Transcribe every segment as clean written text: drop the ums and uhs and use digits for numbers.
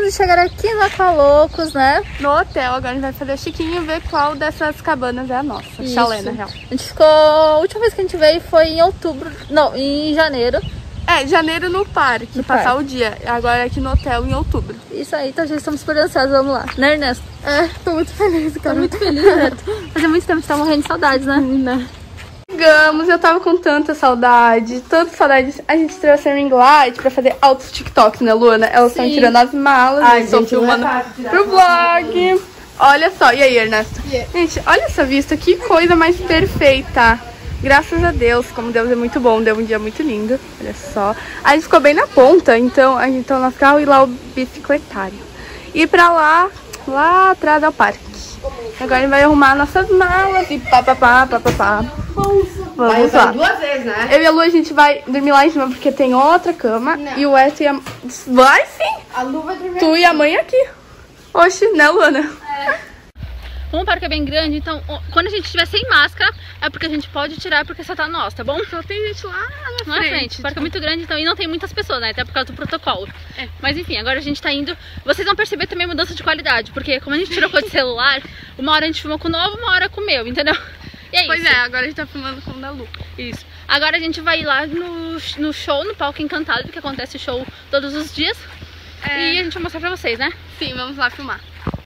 de chegar aqui no Aqualocos, né? No hotel, agora a gente vai fazer o chiquinho e ver qual dessas cabanas é a nossa. Chalé, na real. A gente ficou... A última vez que a gente veio foi em outubro... Não, em janeiro. Janeiro no parque, passar o dia. Agora aqui no hotel em outubro. Isso aí, então já estamos super ansiosos, vamos lá. Né, Ernesto? Tô muito feliz, cara. Tô muito feliz, né? Fazia muito tempo que tava morrendo de saudades, né? Chegamos, eu tava com tanta saudade. A gente trouxe a ring light pra fazer altos TikToks, né, Luana? Elas estão tirando as malas, estão filmando pro vlog. Olha só, e aí, Ernesto? Gente, olha essa vista, que coisa mais perfeita. Graças a Deus, como Deus é muito bom, deu um dia muito lindo. Olha só. A gente ficou bem na ponta, então a gente tá no nosso carro e lá o bicicletário. E pra lá atrás é o parque. Agora a gente vai arrumar nossas malas e papapá. Vamos lá. 2 vezes, né? Eu e a Lu, a gente vai dormir lá em cima porque tem outra cama. Não. E o Eto e a... Vai sim! A Lu vai dormir. Tu e a mãe aqui. Oxe, né, Luana? Como o parque é bem grande, então quando a gente estiver sem máscara, é porque a gente pode tirar porque só tá nós, tá bom? Só tem gente lá na frente. O parque é muito grande, então, e não tem muitas pessoas, né? Até por causa do protocolo. Mas enfim, agora a gente tá indo. Vocês vão perceber também a mudança de qualidade, porque como a gente trocou de celular, uma hora a gente filmou com o novo, uma hora com o meu, entendeu? E é isso. Pois é, agora a gente tá filmando com o da Lu. Isso. Agora a gente vai ir lá no show, no Palco Encantado, porque acontece show todos os dias. E a gente vai mostrar pra vocês, né? Sim, vamos lá filmar.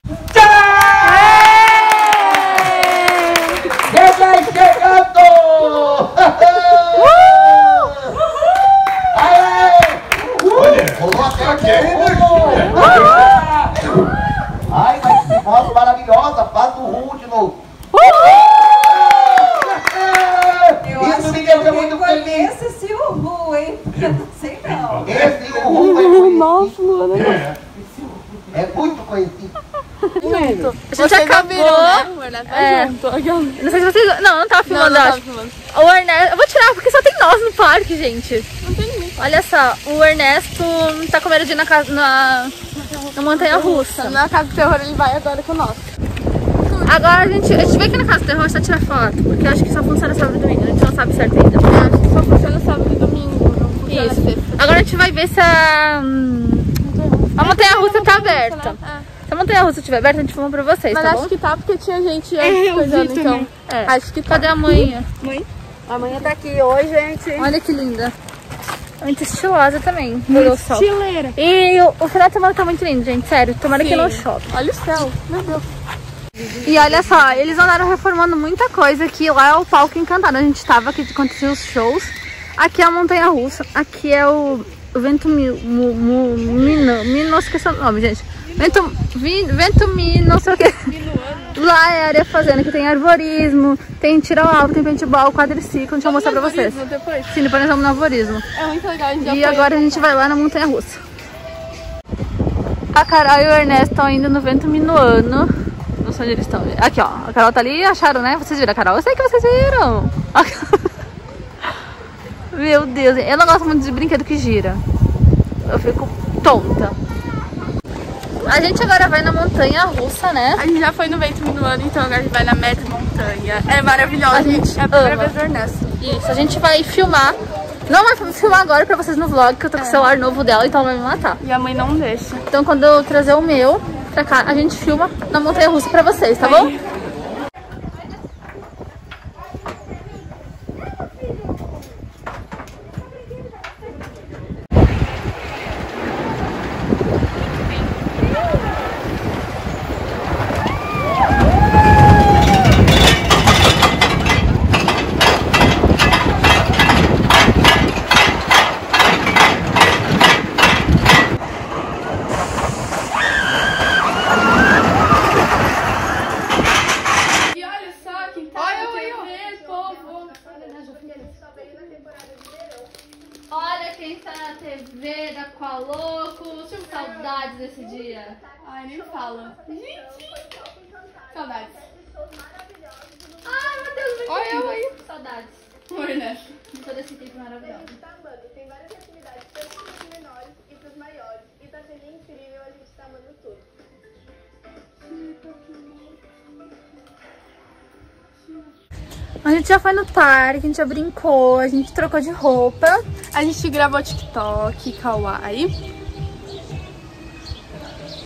Bebê chegando! Olha, coloca aqui, ai, mas que foto maravilhosa! Faz o rumo de novo! Isso me deixa muito feliz! Esse Uhu, hein? Porque eu não sei não. Esse Uhu é conhecido. Nossa, Luana. É muito conhecido. A gente acabou. Né? O Ernesto vai junto. Não sei se vocês... Não tava filmando, não acho. tava filmando. O Ernesto... Eu vou tirar, porque só tem nós no parque, gente. Não tem ninguém. Olha só, o Ernesto tá com medo de ir na montanha-russa. Na casa do terror ele vai agora com nós. Agora a gente veio aqui na casa do terror só tirar foto, porque eu acho que só funciona sábado e domingo, a gente não sabe certo ainda. Eu acho que só funciona sábado e domingo, não funciona Isso. sexta. Agora a gente vai ver se a montanha-russa tá aberta. Se a montanha-russa estiver aberta, a gente filma pra vocês, Mas tá acho bom? que tá, porque tinha gente antes coisando, então. Acho que tá. Cadê a mãe? Mãe? A manhã tá aqui hoje, gente. Olha que linda. Muito estilosa também. Olha o sol. Estileira. E o final de semana tá muito lindo, gente. Sério, tomara que não chove. Olha o céu, meu Deus. E olha só, eles andaram reformando muita coisa aqui. Lá é o Palco Encantado. A gente tava aqui, acontecia os shows. Aqui é a montanha-russa. Aqui é o Vento Mino, esqueci o nome, gente. Vento Mino, não sei o que. Lá é a área fazenda, que tem arborismo, tem tiro ao alvo, tem paintball, quadriciclo. Deixa eu mostrar pra vocês. Depois. Sim, depois nós vamos no arborismo. É muito legal, a gente já E foi. agora a gente vai lá na montanha-russa. A Carol e o Ernesto estão indo no Vento Minuano. Não sei onde eles estão. Aqui, ó. A Carol tá ali, acharam, né? Vocês viram a Carol? Eu sei que vocês viram. Meu Deus, eu não gosto muito de brinquedo que gira. Eu fico tonta. A gente agora vai na montanha-russa, né? A gente já foi no Vento Minuano, então agora a gente vai na Meta Montanha. É maravilhosa, A gente É a primeira ama. vez do Ernesto. Isso, a gente vai filmar. Não vai filmar agora pra vocês no vlog, que eu tô com o celular novo dela, então ela vai me matar. E a mãe não deixa. Então quando eu trazer o meu pra cá, a gente filma na montanha-russa pra vocês, tá bom? E olha só quem tá na TV, povo. Olha quem tá na TV da Aqualocos. Saudades desse dia. Ai, nem fala. Gente, saudades. Ai, meu Deus, muito Olha eu linda. aí. Saudades O Ernesto. de todo esse tempo maravilhoso. Tem várias atividades, tanto para os menores e para os maiores. E tá sendo incrível, a gente tá amando tudo. A gente já foi no parque, a gente já brincou, a gente trocou de roupa. A gente gravou TikTok, Kawaii.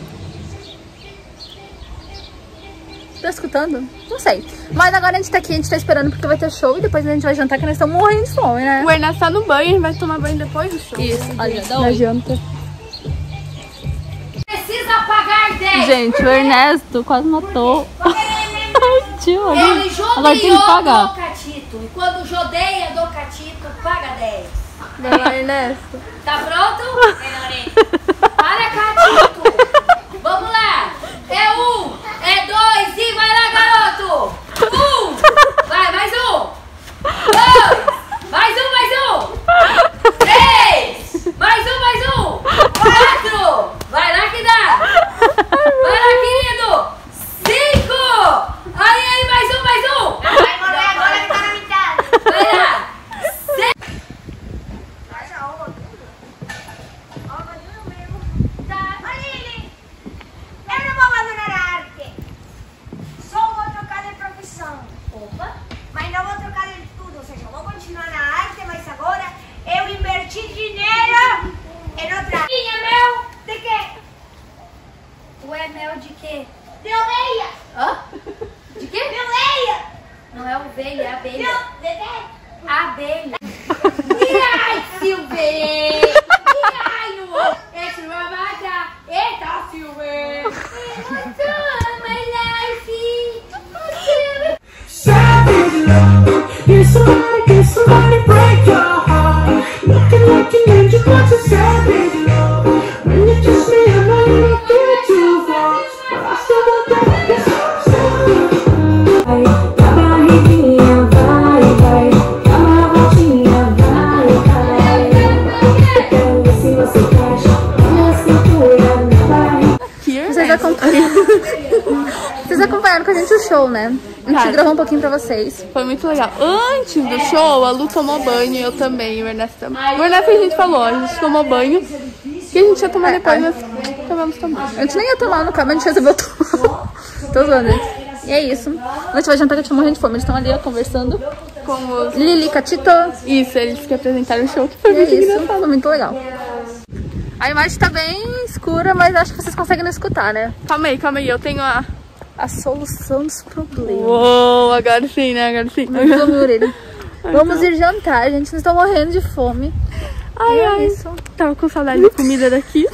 Tá escutando? Não sei. Mas agora a gente tá aqui, a gente tá esperando porque vai ter show e depois a gente vai jantar, que nós estamos morrendo de fome, né? O Ernesto tá no banho, a gente vai tomar banho depois do show. Isso, olha, dá Na oi. janta. Precisa pagar 10. Gente, o Ernesto quase matou o tio ali. Ele Agora tem que jodeou pagar. do Catito. E quando jodeia do Catito, paga 10. Vai lá, Ernesto. Tá pronto? Para, Catito. Vamos lá. É 1, é 2 e vai lá, garoto. 1. Vai, mais 1. 2. Mais 1. 3. Mais 1. 4. Vai lá que dá. Vai lá, querido. 5. Aí, mais 1. Vai morrer agora que tá na metade. Vai lá. Eu não vou abandonar a arte. Só vou trocar de profissão. Opa. Mas não vou trocar de tudo. Ou seja, eu vou continuar na arte, mas agora eu inverti dinheiro em outra. E é meu de quê? Tu é mel de quê? De ovelha. Hã? De quê? De ovelha. Não é ovelha, é abelha. De quê? Abelha. E ai, Silvê! E ai, o... Esse não vai matar. Eita, Silvê! My life! Savage love, get somebody break your heart. Looking like an angel, but a savage love. When you kiss me, I know you don't get too far, but I still don't get this savage love. Tava arrepiando, vai. Tava rotinha, vai. Eu quero ver se você encaixa. Minha cintura na barriga. Vocês acompanharam com a gente o show, né? A gente Cara, gravou um pouquinho pra vocês. Foi muito legal. Antes do show, a Lu tomou banho, eu também, o Ernesto também. O Ernesto a gente falou, a gente tomou banho. Que a gente ia tomar depois, mas acabamos tomando. A gente nem ia tomar no carro, mas a gente resolveu tomar. Tô zoando. E é isso. A gente vai jantar que a gente tá morrendo de fome. Eles estão ali, ó, conversando. Com os... Lili, Catito. Isso, eles que apresentaram o show, que foi E é muito isso. engraçado. Foi muito legal. A imagem tá bem escura, mas acho que vocês conseguem não escutar, né? Calma aí, eu tenho a... A solução dos problemas. Uou, agora sim, né? Agora sim. Vamos, orelha. Vamos ir jantar, gente. Nós estamos morrendo de fome. Ai, E é ai. isso. Tava com saudade de comida daqui.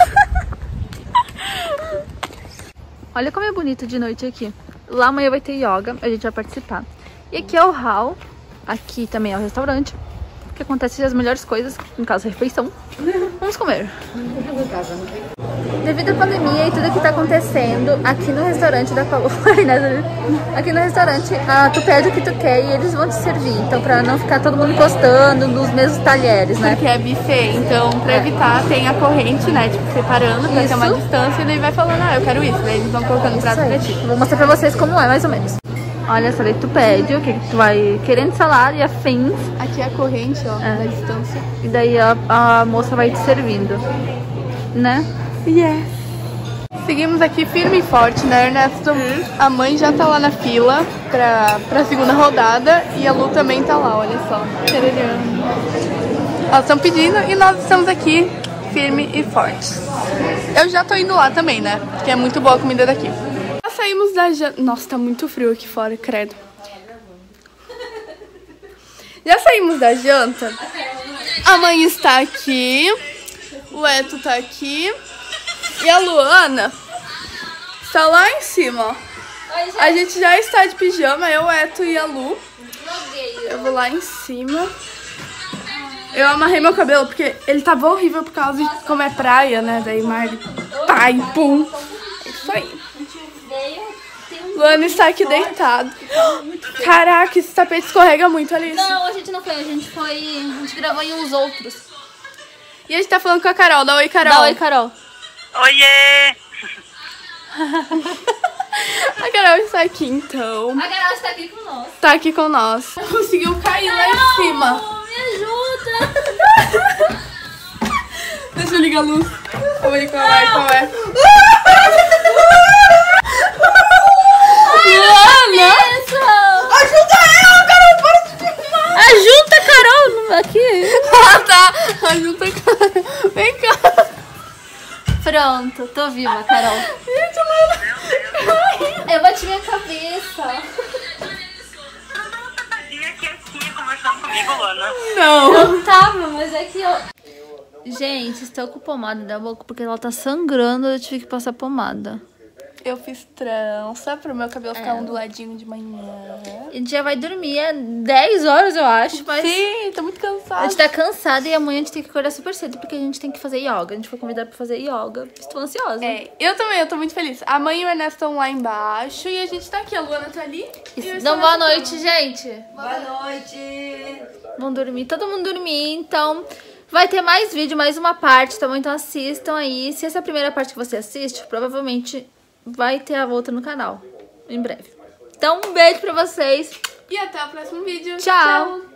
Olha como é bonito de noite aqui. Lá amanhã vai ter yoga, a gente vai participar. E aqui é o hall. Aqui também é o restaurante. Que acontece as melhores coisas, no caso, a refeição. Vamos comer. Devido à pandemia e tudo que tá acontecendo, aqui no restaurante da Paola, aqui no restaurante, tu pede o que tu quer e eles vão te servir. Então, pra não ficar todo mundo encostando nos mesmos talheres, né? Porque é buffet, então pra evitar tem a corrente, né? Tipo, separando pra ter uma Isso. distância e daí vai falando, eu quero isso. Daí eles vão colocando prato pra ti. Vou mostrar pra vocês como é, mais ou menos. Olha essa daí, tu pede o que tu vai querendo salada e afins. Aqui é a corrente, ó, da distância. E daí a moça vai te servindo, né? Yes. Seguimos aqui firme e forte, né, Ernesto? A mãe já tá lá na fila pra segunda rodada e a Lu também tá lá, olha só. Elas estão pedindo e nós estamos aqui firme e forte. Eu já tô indo lá também, né? Porque é muito boa a comida daqui. Já saímos da janta. Nossa, tá muito frio aqui fora, credo. Já saímos da janta. A mãe está aqui. O Eto tá aqui. E a Luana está lá em cima, ó. A gente já está de pijama, eu, o Eto e a Lu. Eu vou lá em cima. Eu amarrei meu cabelo porque ele tava horrível por causa de como é praia, né? Daí mar, pai, pum. É isso aí. Luana está aqui deitado. Caraca, esse tapete escorrega muito, Alice. Não, a gente não foi, a gente gravou em uns outros. E a gente tá falando com a Carol. Dá oi, Carol. Dá oi, Carol. Oiê! A Carol está aqui, então. A Carol está aqui com nós. Tá aqui com nós. Conseguiu cair lá em cima. Me ajuda! Deixa eu ligar a luz. Vamos ver qual é, qual é. Luana! Ajuda ela, Carol! Para de filmar! Ajuda, Carol! Aqui. Ah, tá. Ajuda a Carol. Vem cá. Pronto, tô viva, Carol. Gente, Luana. Eu bati minha cabeça. Conversando comigo, Luana. Não tava, mas é que eu... Gente, estou com pomada da boca porque ela tá sangrando. Eu tive que passar pomada. Eu fiz trança pro meu cabelo ficar onduladinho de manhã. A gente já vai dormir, é 10 horas, eu acho, mas... Sim, tô muito cansada. A gente tá cansada e amanhã a gente tem que acordar super cedo porque a gente tem que fazer yoga. A gente foi convidada pra fazer yoga. Estou ansiosa. Eu também, eu tô muito feliz. A mãe e o Ernesto estão lá embaixo e a gente tá aqui. A Luana tá ali. Então, boa noite, gente. Boa noite. Vão dormir, todo mundo dormir, então... Vai ter mais vídeo, mais uma parte, tá bom? Então assistam aí. Se essa é a primeira parte que você assiste, provavelmente vai ter a outra no canal, em breve. Então, um beijo pra vocês. E até o próximo vídeo. Tchau.